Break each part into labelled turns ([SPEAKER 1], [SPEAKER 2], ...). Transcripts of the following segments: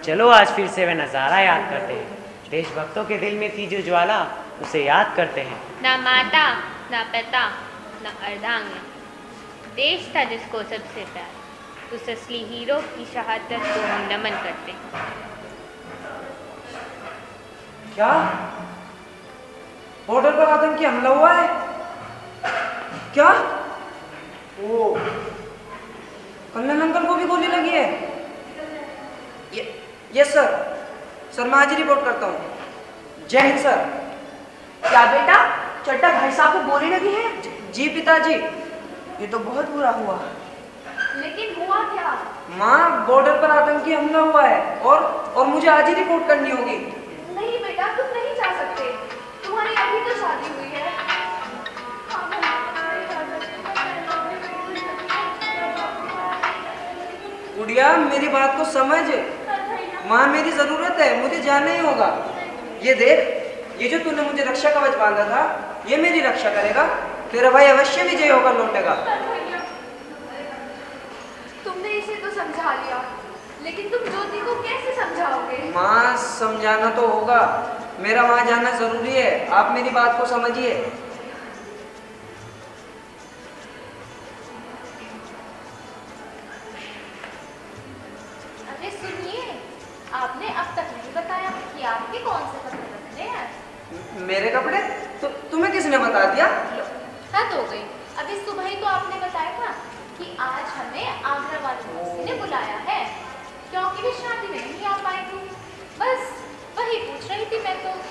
[SPEAKER 1] चलो आज फिर से वह नज़ारा याद करते हैं। देशभक्तों के दिल में थी जो ज्वाला, उसे याद करते हैं।
[SPEAKER 2] ना माता, ना पिता, ना अर्धांगिनी, देश था जिसको सबसे प्यार। उस असली हीरो की शहादत को हम नमन करते हैं।
[SPEAKER 3] क्या बॉर्डर पर आतंकी हमला हुआ है? क्या? ओ, कर्नल अंकल को भी गोली लगी है? Yes sir. सर मैं आज ही रिपोर्ट करता हूँ। जय हिंद सर।
[SPEAKER 4] क्या बेटा, चड्ढा भाई साहब को गोली लगी है?
[SPEAKER 3] जी पिताजी, ये तो बहुत बुरा हुआ।
[SPEAKER 4] लेकिन हुआ क्या?
[SPEAKER 3] माँ, बॉर्डर पर आतंकी हमला हुआ है और मुझे आज ही रिपोर्ट करनी होगी।
[SPEAKER 4] नहीं बेटा, तुम नहीं जा सकते। तुम्हारी अभी तो शादी हुई है।
[SPEAKER 3] गुड़िया, मेरी बात को समझ। माँ, मेरी जरूरत है, मुझे जाना ही होगा। ये देख, ये जो तूने मुझे रक्षा कवच बांधा था, ये मेरी रक्षा करेगा। तेरा भाई अवश्य विजय होकर लौटेगा।
[SPEAKER 4] तुमने इसे तो समझा लिया, लेकिन तुम ज्योति को कैसे समझाओगे?
[SPEAKER 3] माँ, समझाना तो होगा। मेरा वहां जाना जरूरी है। आप मेरी बात को समझिए।
[SPEAKER 4] अरे सुनिए, आपने अब तक नहीं बताया कि आपके कौन से कपड़े रखने हैं।
[SPEAKER 3] मेरे कपड़े? तुम्हें किसने बता दिया?
[SPEAKER 4] हद हो गई। अभी सुबह ही तो आपने बताया था कि आज हमें आगरा वाली मौसी ने बुलाया है, क्योंकि वे शादी में नहीं आ पाएंगी। बस वही पूछ रही थी मैं तो।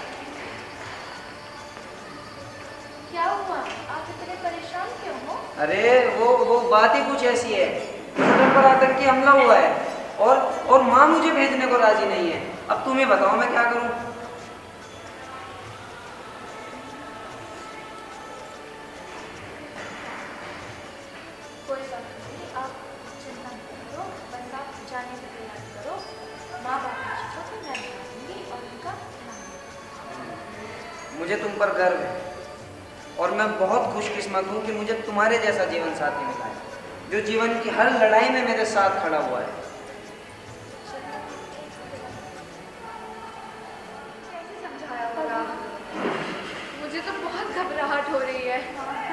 [SPEAKER 4] क्या हुआ, आप इतने परेशान क्यों हो?
[SPEAKER 3] अरे वो बात ही कुछ ऐसी है। बॉर्डर पर आतंकी हमला हुआ है और माँ मुझे भेजने को राजी नहीं है। अब तुम्हें बताओ मैं क्या करूं?
[SPEAKER 4] कोई बात नहीं, आप चिंता मत करो। बस आप जाने की तैयारी करो। माँ बाप को मैं बताऊंगी और उनका ध्यान रखूंगी।
[SPEAKER 3] मुझे तुम पर गर्व है और मैं बहुत खुशकिस्मत हूँ कि मुझे तुम्हारे जैसा जीवन साथी मिला है, जो जीवन की हर लड़ाई में मेरे साथ खड़ा हुआ है।
[SPEAKER 4] कैसे समझाया होगा? मुझे तो बहुत घबराहट हो रही है।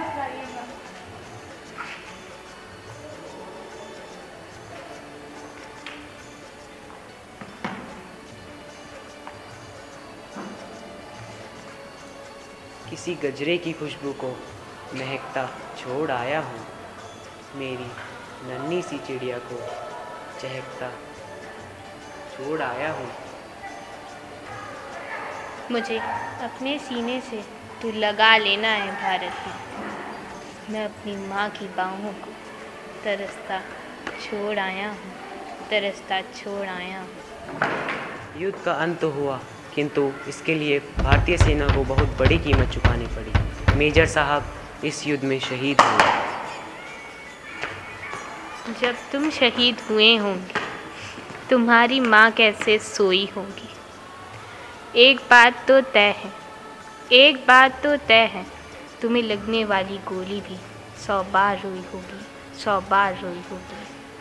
[SPEAKER 1] किसी गजरे की खुशबू को महकता छोड़ आया हूँ, मेरी नन्ही सी चिड़िया को चहकता छोड़ आया हूँ।
[SPEAKER 2] मुझे अपने सीने से तू लगा लेना है भारती। मैं अपनी माँ की बाहों को तरसता छोड़ आया हूँ, तरसता छोड़ आया हूँ।
[SPEAKER 1] युद्ध का अंत हुआ, किंतु इसके लिए भारतीय सेना को बहुत बड़ी कीमत चुकानी पड़ी। मेजर साहब इस युद्ध में शहीद हुए।
[SPEAKER 2] जब तुम शहीद हुए होंगे, तुम्हारी माँ कैसे सोई होगी। एक बात तो तय है, एक बात तो तय है, तुम्हें लगने वाली गोली भी 100 बार रोई होगी, 100 बार रोई होगी।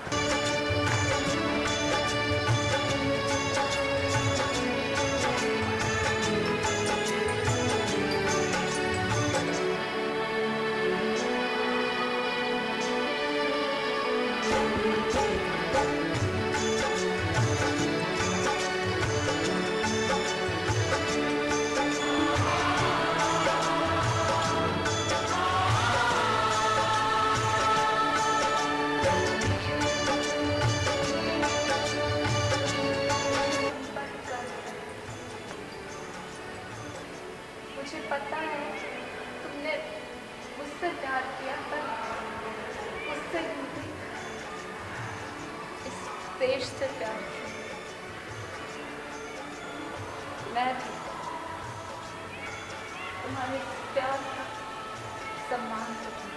[SPEAKER 4] मुझे पता है तुमने मुझसे प्यार किया, पर मुझसे नहीं, इस देश से प्यार किया। मैं भी तुम्हारे प्यार का सम्मान करूंगी।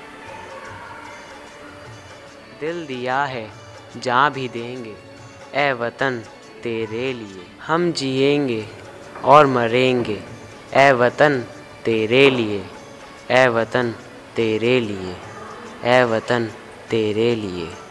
[SPEAKER 1] दिल दिया है जहाँ भी देंगे, ए वतन तेरे लिए। हम जिएंगे और मरेंगे, ए वतन तेरे लिए, ए वतन तेरे लिए, ए वतन तेरे लिए।